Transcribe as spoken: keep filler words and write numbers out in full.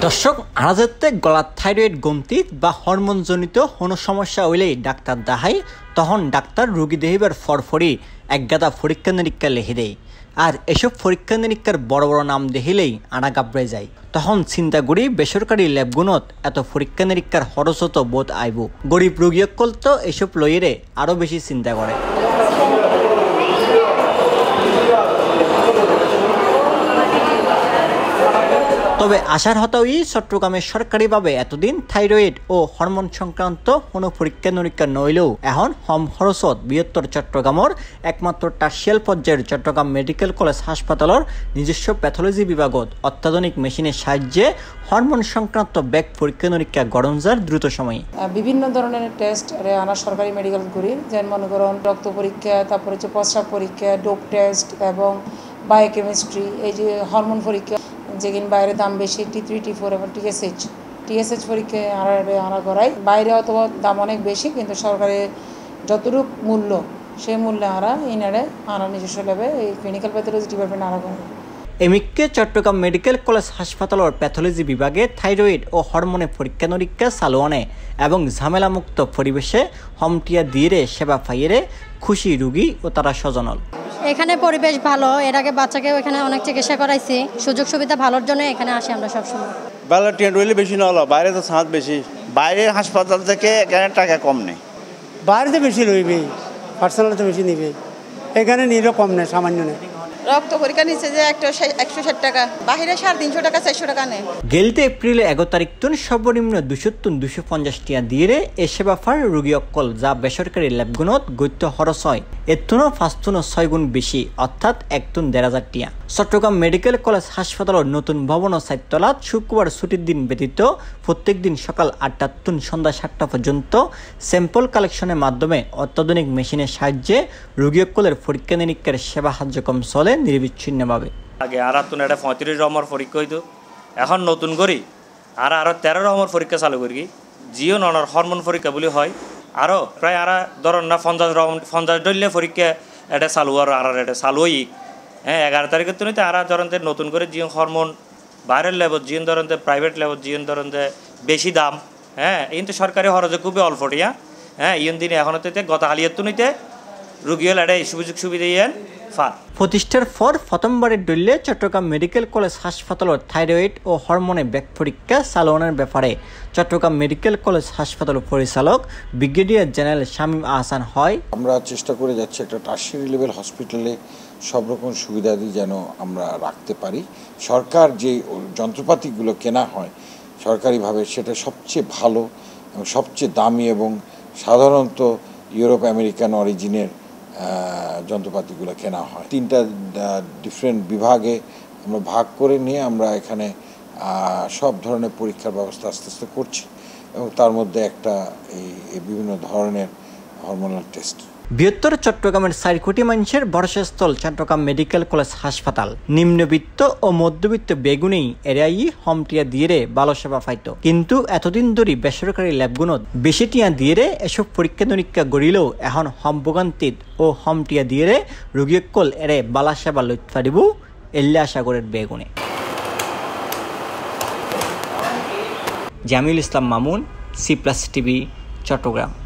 দর্শক আনাজেতে গলার থাইরয়েড গন্তিত বা হরমোনজনিত কোনো সমস্যা হইলেই ডাক্তার দেখাই তখন ডাক্তার রোগী দেখিবার ফরফরি একগাদা পরীক্ষা নিরীক্ষা লিখে দেয়। আর এসব পরীক্ষা নিরীক্ষার বড় বড় নাম দেখিলেই আনা গাবড়ে যায়। তখন চিন্তা করি বেসরকারি ল্যাবগুণত এত পরীক্ষা নিরীক্ষার খরচত বোধ আইব। গরিব রোগীসকল তো এসব লইরে আরও বেশি চিন্তা করে। তবে আশার হতাই চট্টগ্রামে সরকারিভাবে এতদিন থাইরয়েড ও হরমোন সংক্রান্ত কোনো পরীক্ষা নিরীক্ষা নইলেও এখন কম খরচত বৃহত্তর চট্টগ্রামের একমাত্র টার্সিয়াল পর্যায়ের চট্টগ্রাম মেডিকেল কলেজ হাসপাতালের নিজস্ব প্যাথোলজি বিভাগত অত্যাধুনিক মেশিনের সাহায্যে হরমোন সংক্রান্ত ব্যাক পরীক্ষা নিরীক্ষা গড়ন যার দ্রুত সময়ে বিভিন্ন ধরনের টেস্ট আমরা সরকারি মেডিকেল করি, যেমন মনে করুন রক্ত পরীক্ষা, তারপর হচ্ছে প্রস্রাব পরীক্ষা, ডোপ টেস্ট এবং বায়োকেমিস্ট্রি, এই যে হরমোন পরীক্ষা যেদিন বাইরে দাম বেশি টি থ্রি টি ফোর এবং টিএসএইচ টিএসএইচ পরীক্ষা আনা আনা করাই বাইরে অথবা দাম অনেক বেশি, কিন্তু সরকারের যতটুক মূল্য সেই মূল্যে আনা ইনারে আনা নিজস্ব ল্যাবে এই ক্লিনিক্যাল প্যাথোলজি ডিপার্টমেন্ট আনা করে। এমিককে চট্টগ্রাম মেডিকেল কলেজ হাসপাতালের প্যাথোলজি বিভাগে থাইরয়েড ও হরমোনে পরীক্ষা নিরীক্ষা চালুয়ানে এবং ঝামেলামুক্ত পরিবেশে হমটিয়া দিয়ে সেবা পাইয়ে খুশি রোগী ও তারা স্বজনল। এখানে পরিবেশ ভালো, এর আগে বাচ্চাকেও এখানে অনেক চিকিৎসা করাইছি, সুযোগ সুবিধা ভালোর জন্য এখানে আসি আমরা সবসময়। বেলা ট্রেন রইলে বেশি না হলো, বাইরে তো সাঁত বেশি, বাইরের হাসপাতাল থেকে এখানে টাকা কম নেই। বাইরে বেশি রইবে, পার্সোনাল তো বেশি নিবে, এখানে নিলে কম নেই, সামান্য নেই। রক্ত পরীক্ষা নিচ্ছে যে একশো ষাট টাকা, বাহিরে সাড়ে তিনশো টাকা চারশো টাকা নেয়। গেলতে এপ্রিলে এগারো তারিখ তুন সর্বনিম্ন দুশো তুন দুশো পঞ্চাশ টিয়া দিয়ে এ সেবা ফার রোগী অকল যা বেসরকারি ল্যাবগুণত গত্য খরচ হয় এর তুনো পাঁচ তুন ছয় গুণ বেশি, অর্থাৎ এক তুন দেড় হাজার টিয়া। চট্টগ্রাম মেডিকেল কলেজ হাসপাতালের নতুন ভবন ও চারতলাত শুক্রবার ছুটির দিন ব্যতীত প্রত্যেক দিন সকাল আটটা তুন সন্ধ্যা সাতটা পর্যন্ত স্যাম্পল কালেকশনের মাধ্যমে অত্যাধুনিক মেশিনের সাহায্যে রোগী অকলের পরীক্ষা নিরীক্ষার সেবা কার্যক্রম চলে নিরবিচ্ছিন্নভাবে। আগে আর তুন এটা পঁয়ত্রিশ রকমের পরীক্ষা হইতো, এখন নতুন করি আর আরও তেরো রকমের পরীক্ষা চালু করি। জিও ননের হরমোন পরীক্ষা বলে হয়, আরও প্রায় আর ধরেন না পঞ্চাশ রকম পঞ্চাশ ডলে পরীক্ষা এটা চালু আর আর এটা চালু হই। হ্যাঁ এগারো তারিখের তুলতে আর ধরেন নতুন করে জিও হরমোন বাইরের লেবত জিও ধরেন প্রাইভেট লেবত জিও ধরেন বেশি দাম। হ্যাঁ কিন্তু সরকারি খরচে খুবই অল্প টিয়া। হ্যাঁ ইন দিনে এখন তো গত হালিয়ার তুনিতে রুগী হলে এটা সুযোগ সুবিধা ইয়েন প্রতিষ্ঠার পর প্রথমবারের দলীয় চট্টগ্রাম মেডিকেল কলেজ হাসপাতালের থাইরয়েড ও হরমোনের ব্যাক পরীক্ষা চালানোর ব্যাপারে চট্টগ্রাম মেডিকেল কলেজ হাসপাতালের পরিচালক ব্রিগেডিয়ার জেনারেল শামীম আহসান হয়। আমরা চেষ্টা করে যাচ্ছি একটা টার্সিয়ারি লেভেল হসপিটালে সব রকম সুবিধাদি যেন আমরা রাখতে পারি। সরকার যে যন্ত্রপাতিগুলো কেনা হয় সরকারিভাবে সেটা সবচেয়ে ভালো এবং সবচেয়ে দামি এবং সাধারণত ইউরোপ আমেরিকান অরিজিনের যন্ত্রপাতিগুলো কেনা হয়। তিনটা ডিফারেন্ট বিভাগে আমরা ভাগ করে নিয়ে আমরা এখানে সব ধরনের পরীক্ষার ব্যবস্থা আস্তে আস্তে করছি এবং তার মধ্যে একটা এই বিভিন্ন ধরনের হরমোনাল টেস্ট। বৃহত্তর চট্টগ্রামের চার কোটি মানুষের ভরসাস্থল চট্টগ্রাম মেডিকেল কলেজ হাসপাতাল নিম্নবিত্ত ও মধ্যবিত্ত বেগুনেই এরাই হমটিয়া দিয়ে ভালো সেবা পাইত, কিন্তু এতদিন ধরে বেসরকারি ল্যাবগুণত বেশি টিয়া দিয়ে এসব পরীক্ষা নিরীক্ষা গড়িলেও এখন হমভোগান্তিত ও হমটিয়া দিয়ে রোগীকল এরে বালা সেবা লইতে পারিব এল্লা সাগরের বেগুনে। Jamil Islam Mamun, C plus TV, Chittagong.